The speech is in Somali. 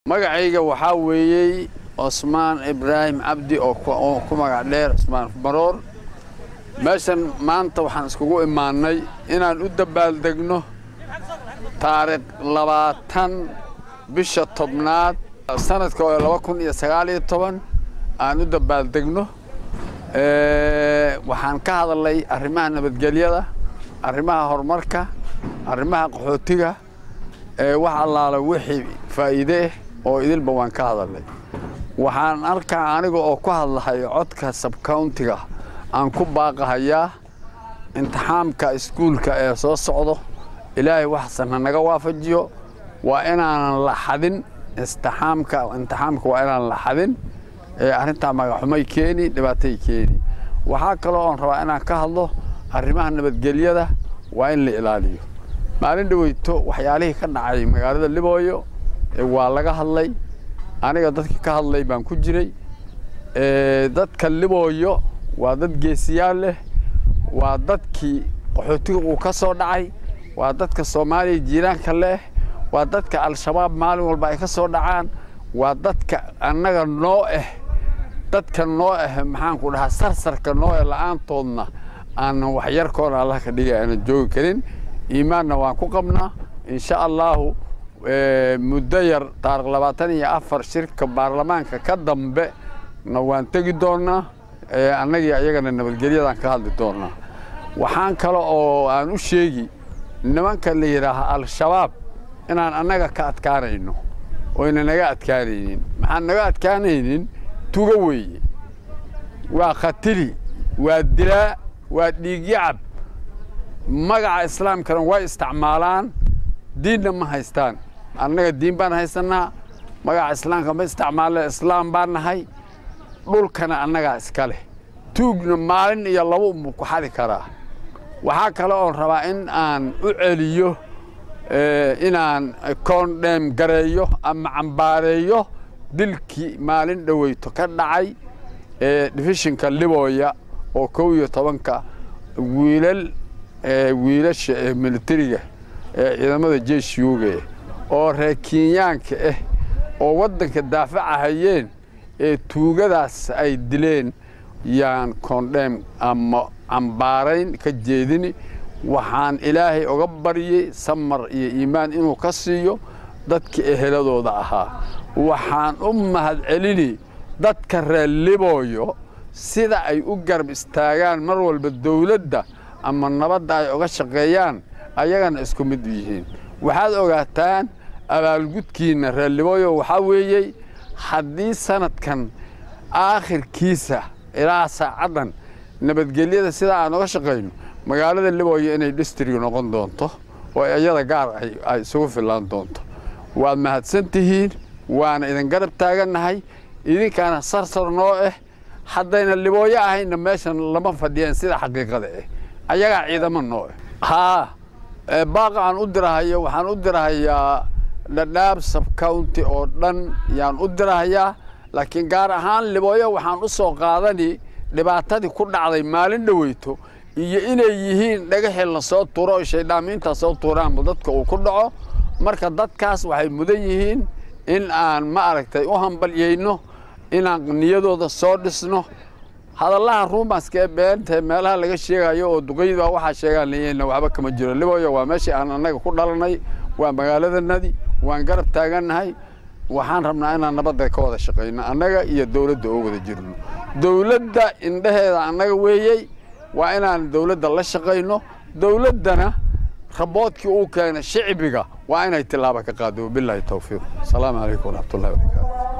magacayga waxa weeyay Osman Ibrahim Abdi oo ku magac dheer Osman Baroor meeshan maanta waxaan iskugu imaanay inaan u dabaaldegno taariikh 20 bisha tobnaad sanadka 2019 aan u dabaaldegno waxaan ka hadalay arrimaha nabadgelyada arrimaha horumarka arrimaha qaxootiga wax allaala wixii faa'iido oo idilba waan ka hadalay waxaan arkaa aniga oo ku hadlahay codka sub county-ga aan ku baaqahayaa imtixaanka iskuulka ee soo socdo ilaahay wax san naga waafajiyo waa inaan la xadin imtixaanka waa inaan la xadin arinta magaxumay keeni dhibaatay keeni waxa kale oo rabaa inaan ka hadlo arrimaha nabadgelyada waa in la ilaaliyo maalin dhaweyto waxyaalihii ka dhacay magaalada Libooyo waa laga hadlay aniga dadkii ka hadlay baan ku jiray dadka Libooyo waa dad geesiyaal leh waa dadkii qaxootiga uu ka soo dhacay waa dadka Soomaaliya jiiraanka leh waa dadka al-shabaab maalin walba ay ka soo dhacaan waa dadka annaga dadka maxaan ku dhahaa sarsarka la'aantoodna aan wax yar koon Allah ka dhigay aan joogi karin iimaanna waan ku qabnaa insha Allah muddo yar taariikh 24 shirka baarlamaanka ka dambe waan tagi doonaa annaga ayagana nabadgelyada ka hadli doonaa waxaan kale oo aan u sheegi nimanka la yiraahdo al-shabaab inaan annaga ka adkaanayno oo inaga adkaanaynin maxaan naga adkaanaynin tuuga weeye waa qatili waa dilaa waa dhiig yacab magaca islaamkana way isticmaalaan diinna ma haystaan annaga diin baan haysanaa magaca islaamka ma isticmaalay islaam baan nahay dhulkana annaga iska leh tuugna maalin iyo labo ku xadi karaa waxa kale oo rabaa in aan u celiyo inaan condemn gareeyo ama cambaareeyo dilkii maalin dhaweyto ka dhacay divisionka Libooya oo 12 wiilasha militariga ciidamada jeeshiyuga oo reer Kenyaanka oo wadanka daafacayeen tuugadaas ay dileen yaan condemn ama cambaarayn ka jeedini waxaan ilaahay uga bariyay samar iyo iimaan inuu ka siiyo dadka eheladooda ahaa waxaan u mahad celini dadka reer Libooyo sida ay u garab istaagaan mar walba dawladda ama nabadda ay uga shaqeeyaan ayagana isku mid yihiin waxaad ogaataan abaalgudkiina reer Libooyo waxa weeyay haddii sanadkan aakhirkiisa ilaa saacadan nabadgelyada sida aan uga shaqeyno magaalada Libooyo inay district noqon doonto oo ayada gaar ay isugu filaan doonto waad mahadsantihiin waana idin garab taaganahay idinkana sarsar noo haddayna Libooyo ahayna meeshan lama fadhiyeen sida xaqiiqada ayaga ciidamo noo baaqaan u dirahayo waxaan u dirahayaa Dadaab sub county oo dhan yaan u dirahayaa laakiin gaar ahaan Libooyo waxaan u soo qaadani dhibaatadii ku dhacday maalin dhaweyto iyo inay yihiin dhagaxii la soo tuuro shaydaaminta soo tuuraan dadka uu ku dhaco marka dadkaas waxay mudan yihiin in aan ma aragtay u hambalyeeyno inaan niyadooda soo dhisno hadalaha ruumaska beenta meelaha laga sheegayo oo duqeyda waxa sheegaan leeyeen waxba kama jiro Libooyo waa meeshii aan annaga ku dhalanay waa magaaladanadi waan garab taaganahay waxaan rabnaa inaan nabadda ka wada shaqeyno annaga iyo dawladda oo wada jirno dawladda indhaheeda annaga weeyay waa inaan dawladda la shaqeyno dawladdana raboodkii uu keenay shacbiga waa inay tilaabo ka qaado billahi tawfiiq salaamu alaykum wa rahmatullahi wa barakatuh